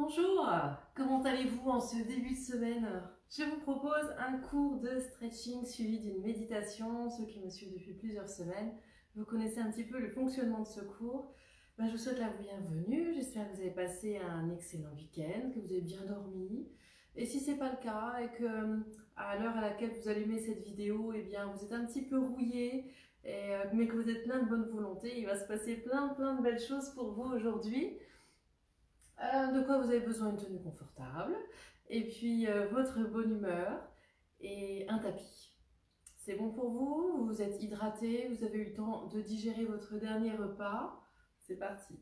Bonjour, comment allez-vous en ce début de semaine? Je vous propose un cours de stretching suivi d'une méditation. Ceux qui me suivent depuis plusieurs semaines, vous connaissez un petit peu le fonctionnement de ce cours. Je vous souhaite la bienvenue, j'espère que vous avez passé un excellent week-end, que vous avez bien dormi. Et si ce n'est pas le cas et que à l'heure à laquelle vous allumez cette vidéo, eh bien, vous êtes un petit peu rouillé, mais que vous êtes plein de bonne volonté, il va se passer plein de belles choses pour vous aujourd'hui. De quoi vous avez besoin? Une tenue confortable, et puis votre bonne humeur et un tapis. C'est bon pour vous? Vous êtes hydraté? Vous avez eu le temps de digérer votre dernier repas? C'est parti!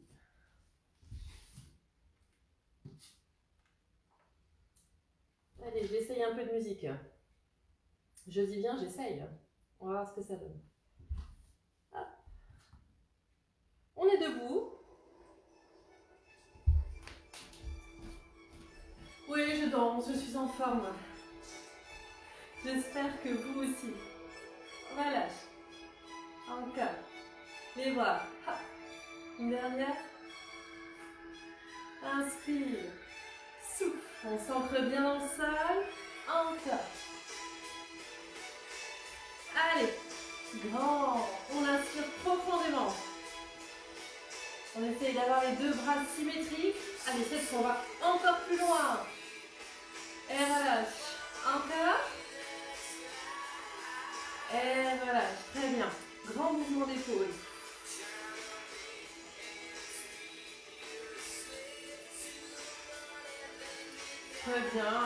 Allez, j'essaye un peu de musique. Je dis bien j'essaye. On va voir ce que ça donne. Hop. On est debout. Oui, je danse, je suis en forme. J'espère que vous aussi. Relâche. Encore. Les bras. Hop. Une dernière. Inspire. Souffle. On s'ancre bien dans le sol. Encore. Allez. Grand. On inspire profondément. On essaye d'avoir les deux bras symétriques. Allez, cette fois, on va encore plus loin. Et relâche. Encore. Et relâche. Très bien. Grand mouvement d'épaule. Très bien.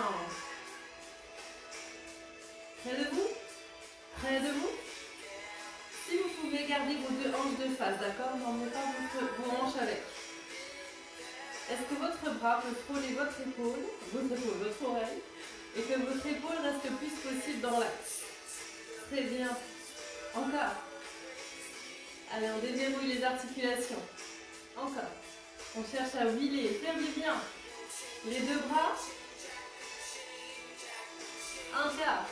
Près de vous? Près de vous? Si vous pouvez garder vos deux hanches de face, d'accord? N'emmenez pas vos hanches avec. Est-ce que votre bras peut frôler votre épaule, votre oreille, et que votre épaule reste le plus possible dans l'axe? Très bien. Encore. Allez, on déverrouille les articulations. Encore. On cherche à huiler. Fermez bien les deux bras. Encore.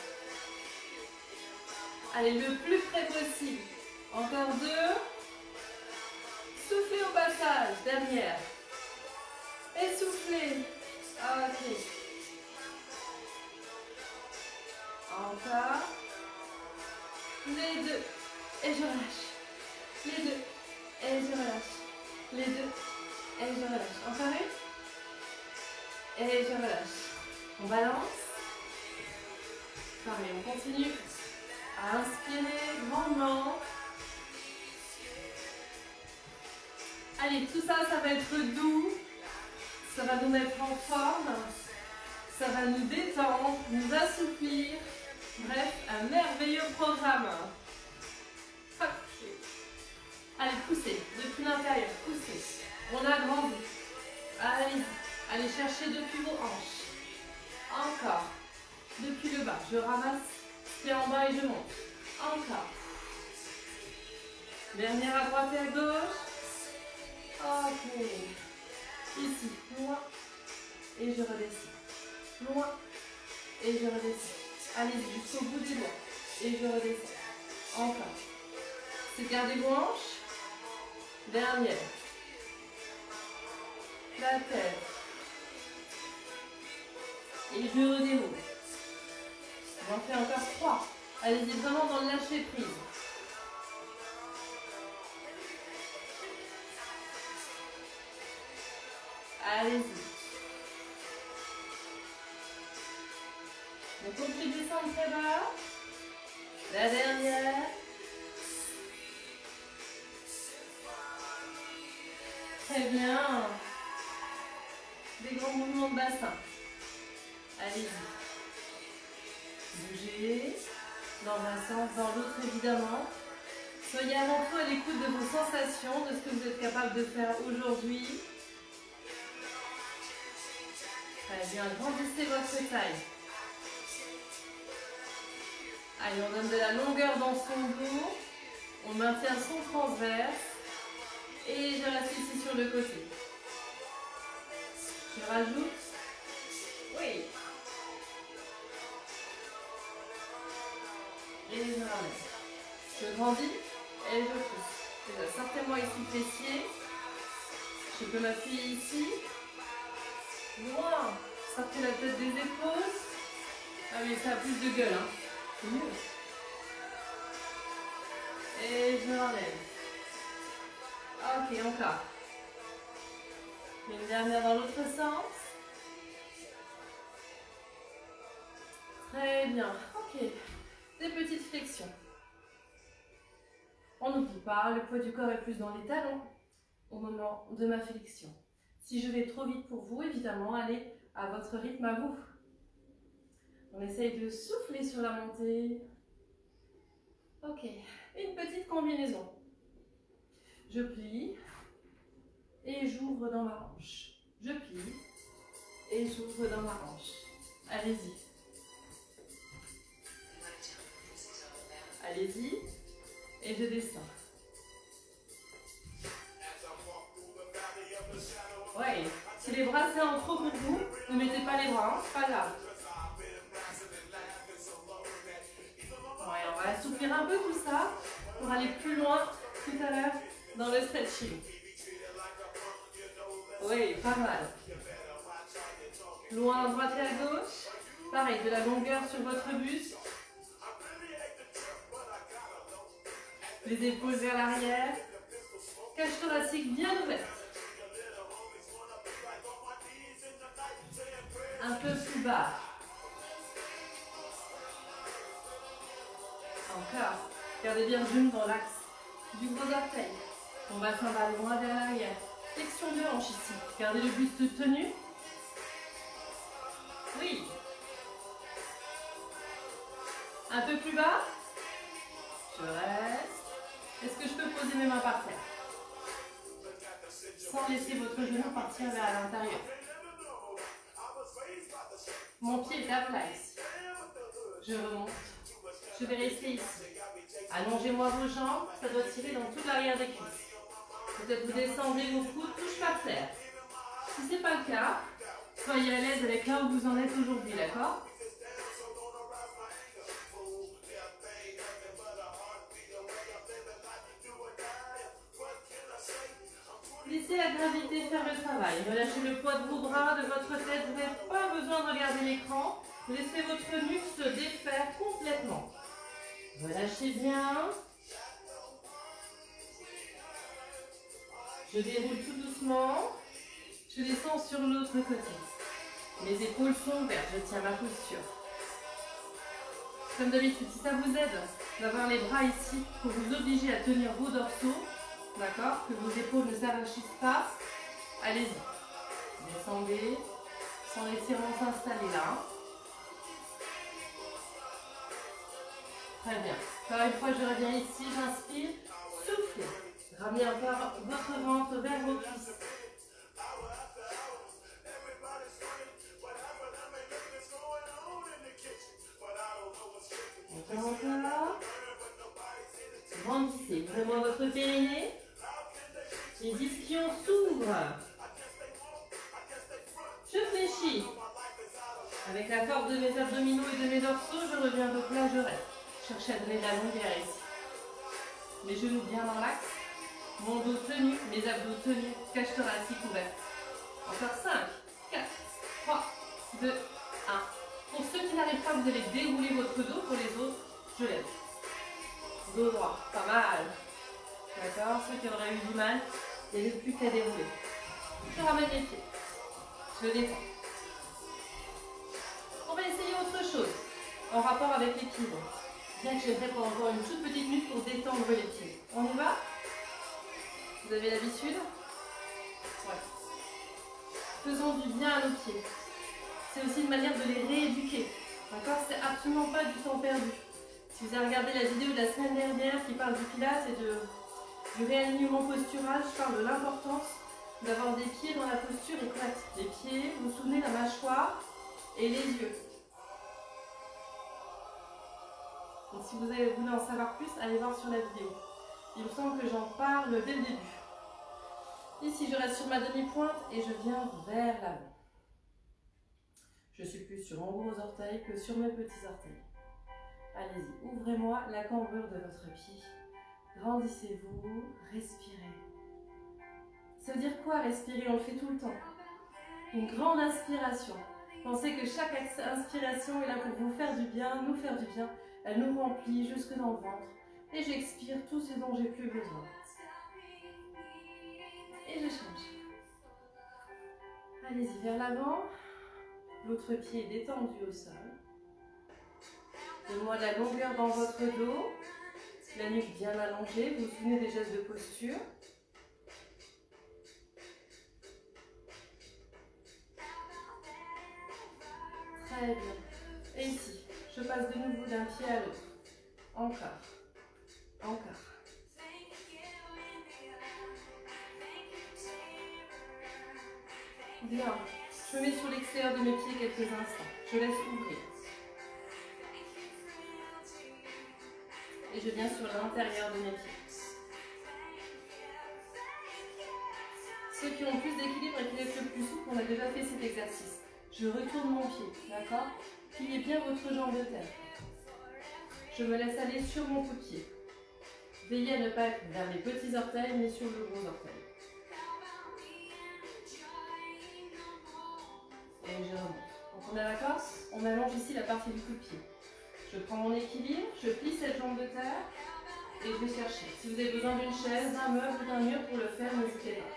Allez, le plus près possible. Encore deux. Soufflez au passage. Dernière. Essoufflez. Ok. Encore. Les deux. Et je relâche. Les deux. Et je relâche. Les deux. Et je relâche. Encore une. Et je relâche. On balance. Pareil, on continue à inspirer grandement. Allez, tout ça, ça va être doux. Ça va nous mettre en forme. Ça va nous détendre, nous assouplir. Bref, un merveilleux programme. Hop. Allez, poussez. Depuis l'intérieur, poussez. On agrandit. Allez, allez chercher depuis vos hanches. Encore. Depuis le bas, je ramasse pied en bas et je monte. Encore. Dernière à droite et à gauche. Ok. Ici, loin. Et je redescends. Loin. Et je redescends. Allez-y, jusqu'au bout des doigts. Et je redescends. Encore. C'est garder vos hanches. Dernière. La tête. Et je redéroule. On en fait encore 3. Allez-y vraiment dans le lâcher prise. Allez-y. On continue de descendre très bas. La dernière. Très bien. Des grands mouvements de bassin. Allez-y. Bougez dans un sens, dans l'autre évidemment. Soyez avant tout à l'écoute de vos sensations, de ce que vous êtes capable de faire aujourd'hui. Très bien, grandissez votre taille. Allez, on donne de la longueur dans son dos. On maintient son transverse. Et je reste ici sur le côté. Je rajoute. Oui. Et je ramène. Je grandis et je pousse. Sortez-moi ici le fessier. Je peux m'appuyer ici. Loin. Sortez la tête des épaules. Ah oui, ça a plus de gueule, hein. C'est mieux. Et je me relève. Ok, encore. Une dernière dans l'autre sens. Très bien. Ok. Des petites flexions. On n'oublie pas, le poids du corps est plus dans les talons au moment de ma flexion. Si je vais trop vite pour vous, évidemment, allez à votre rythme à vous. On essaye de souffler sur la montée. Ok. Une petite combinaison. Je plie et j'ouvre dans ma hanche. Je plie et j'ouvre dans ma hanche. Allez-y. Allez-y. Et je descends. Ouais. Si les bras c'est en trop pour vous, ne mettez pas les bras, hein, c'est pas grave. Ouais, on va assouplir un peu tout ça pour aller plus loin tout à l'heure dans le stretching. Oui, pas mal. Loin à droite et à gauche. Pareil, de la longueur sur votre buste. Les épaules vers l'arrière. Cage thoracique bien ouverte. Un peu plus bas. Encore. Gardez bien le genou dans l'axe du gros orteil. On va s'en aller loin vers l'arrière. Flexion de hanche ici. Gardez le buste tenu. Oui. Un peu plus bas. Je reste. Est-ce que je peux poser mes mains par terre? Sans laisser votre genou partir vers l'intérieur. Mon pied est à plat ici. Je remonte. Je vais rester ici. Allongez-moi vos jambes. Ça doit tirer dans toute l'arrière des cuisses. Peut-être vous descendez vos coudes, touche par terre. Si ce n'est pas le cas, soyez à l'aise avec là où vous en êtes aujourd'hui, d'accord? Laissez la gravité faire le travail. Relâchez le poids de vos bras, de votre tête. Vous n'avez pas besoin de regarder l'écran. Laissez votre nuque se défaire complètement. Relâchez bien. Je déroule tout doucement. Je descends sur l'autre côté. Mes épaules sont ouvertes. Je tiens ma posture. Comme d'habitude, si ça vous aide d'avoir les bras ici pour vous obliger à tenir vos dorsaux, d'accord, que vos épaules ne s'arrachissent pas, allez-y. Descendez, sans l'étirement s'installer là. Très bien. Encore une fois, je reviens ici, j'inspire, soufflez. Ramenez encore votre ventre vers vos cuisses. Encore. Grandissez vraiment votre périnée. Les ischions s'ouvrent. Je fléchis. Avec la force de mes abdominaux et de mes dorsaux, je reviens de plat, je reste. Cherchez à donner de la longueur ici. Mes genoux bien dans l'axe. Mon dos tenu, mes abdos tenus. Cage thoracique ouverte. Encore 5, 4, 3, 2, 1. Pour ceux qui n'arrivent pas, vous allez dérouler votre dos. Pour les autres, je lève. Dos droit, pas mal. D'accord? Ceux qui auraient eu du mal, il n'y avait plus qu'à dérouler. Je ramène les pieds. Je descends. On va essayer autre chose en rapport avec l'équilibre. Bien que j'aimerais pour encore une toute petite minute pour détendre les pieds. On y va? Vous avez l'habitude? Ouais. Faisons du bien à nos pieds. C'est aussi une manière de les rééduquer. D'accord? C'est absolument pas du temps perdu. Si vous avez regardé la vidéo de la semaine dernière qui parle du pilates et du réalignement postural, je parle de l'importance d'avoir des pieds dans la posture équilibrée. Les pieds, vous vous souvenez, la mâchoire et les yeux. Donc si vous voulez en savoir plus, allez voir sur la vidéo. Il me semble que j'en parle dès le début. Ici, je reste sur ma demi-pointe et je viens vers l'avant. Je suis plus sur mon gros orteil que sur mes petits orteils. Allez-y, ouvrez-moi la cambrure de votre pied. Grandissez-vous, respirez. Ça veut dire quoi respirer? On le fait tout le temps. Une grande inspiration. Pensez que chaque inspiration est là pour vous faire du bien, nous faire du bien. Elle nous remplit jusque dans le ventre. Et j'expire tout ce dont j'ai plus besoin. Et je change. Allez-y vers l'avant. L'autre pied est détendu au sol. Donnez-moi de la longueur dans votre dos. La nuque bien allongée. Vous vous souvenez des gestes de posture. Très bien. Et ici, je passe de nouveau d'un pied à l'autre. Encore. Encore. Bien. Je me mets sur l'extérieur de mes pieds quelques instants. Je laisse ouvrir. Et je viens sur l'intérieur de mes pieds. Ceux qui ont plus d'équilibre et qui restent le plus souple, on a déjà fait cet exercice. Je retourne mon pied, d'accord? Pliez bien votre jambe de terre. Je me laisse aller sur mon coup de pied. Veillez à ne pas être vers les petits orteils, mais sur le gros orteil. Et je remonte. Donc on est d'accord? On allonge ici la partie du coup de pied. Je prends mon équilibre, je plie cette jambe de terre et je vais chercher. Si vous avez besoin d'une chaise, d'un meuble ou d'un mur pour le faire, n'hésitez pas.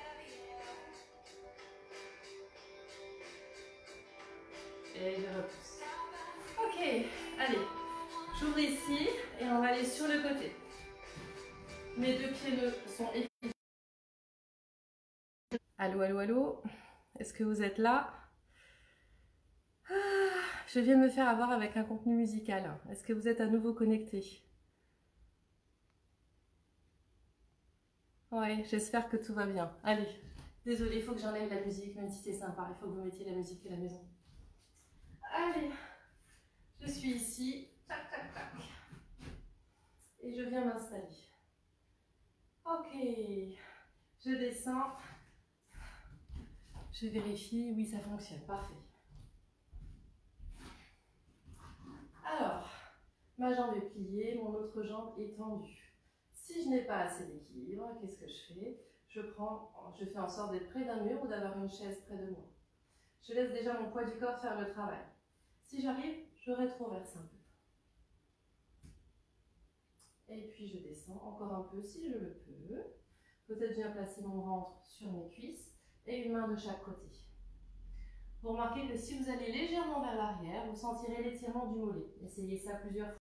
Et je repousse. Ok, allez. J'ouvre ici et on va aller sur le côté. Mes deux pieds sont équilibrés. Allô, allô, allô. Est-ce que vous êtes là? Je viens de me faire avoir avec un contenu musical. Est-ce que vous êtes à nouveau connectés? Ouais, j'espère que tout va bien. Allez, désolée, il faut que j'enlève la musique, même si c'est sympa, il faut que vous mettiez la musique de la maison. Allez, je suis ici, tac, tac, tac, et je viens m'installer. Ok, je descends, je vérifie, oui ça fonctionne, parfait. Alors, ma jambe est pliée, mon autre jambe est tendue. Si je n'ai pas assez d'équilibre, qu'est-ce que je fais? Je fais en sorte d'être près d'un mur ou d'avoir une chaise près de moi. Je laisse déjà mon poids du corps faire le travail. Si j'arrive, je rétroverse un peu. Et puis je descends encore un peu si je le peux. Peut-être je viens placer mon ventre sur mes cuisses et une main de chaque côté. Vous remarquez que si vous allez légèrement vers l'arrière, vous sentirez l'étirement du mollet. Essayez ça plusieurs fois.